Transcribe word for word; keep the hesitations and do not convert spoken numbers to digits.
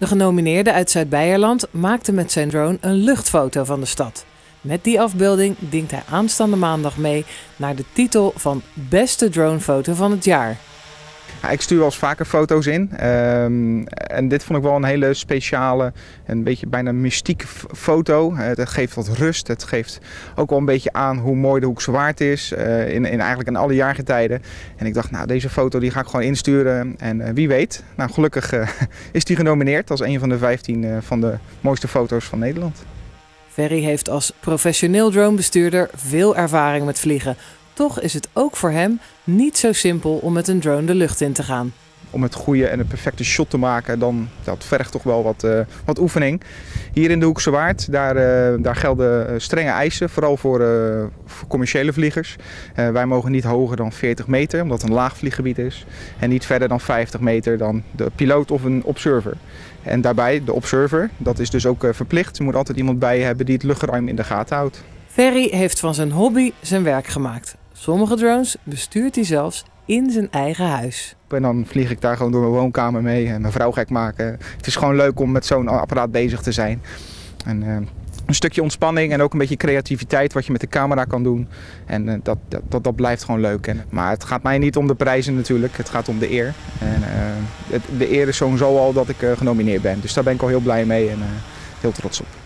De genomineerde uit Zuid-Beierland maakte met zijn drone een luchtfoto van de stad. Met die afbeelding dingt hij aanstaande maandag mee naar de titel van Beste Dronefoto van het jaar. Ja, ik stuur wel eens vaker foto's in um, en dit vond ik wel een hele speciale, een beetje bijna mystieke foto. Het geeft wat rust, het geeft ook wel een beetje aan hoe mooi de Hoekse Waard is, uh, in, in eigenlijk in alle jaargetijden. En ik dacht, nou, deze foto die ga ik gewoon insturen en uh, wie weet, nou, gelukkig uh, is die genomineerd als een van de vijftien uh, van de mooiste foto's van Nederland. Ferry heeft als professioneel dronebestuurder veel ervaring met vliegen. Toch is het ook voor hem niet zo simpel om met een drone de lucht in te gaan. Om het goede en het perfecte shot te maken, dan, dat vergt toch wel wat, uh, wat oefening. Hier in de Hoekse Waard, daar, uh, daar gelden strenge eisen, vooral voor, uh, voor commerciële vliegers. Uh, wij mogen niet hoger dan veertig meter, omdat het een laag vlieggebied is. En niet verder dan vijftig meter dan de piloot of een observer. En daarbij, de observer, dat is dus ook uh, verplicht. Je moet altijd iemand bij je hebben die het luchtruim in de gaten houdt. Ferry heeft van zijn hobby zijn werk gemaakt. Sommige drones bestuurt hij zelfs in zijn eigen huis. En dan vlieg ik daar gewoon door mijn woonkamer mee en mijn vrouw gek maken. Het is gewoon leuk om met zo'n apparaat bezig te zijn. En, uh, een stukje ontspanning en ook een beetje creativiteit wat je met de camera kan doen. En uh, dat, dat, dat blijft gewoon leuk. En, maar het gaat mij niet om de prijzen natuurlijk, het gaat om de eer. En, uh, het, de eer is sowieso al dat ik uh, genomineerd ben. Dus daar ben ik al heel blij mee en uh, heel trots op.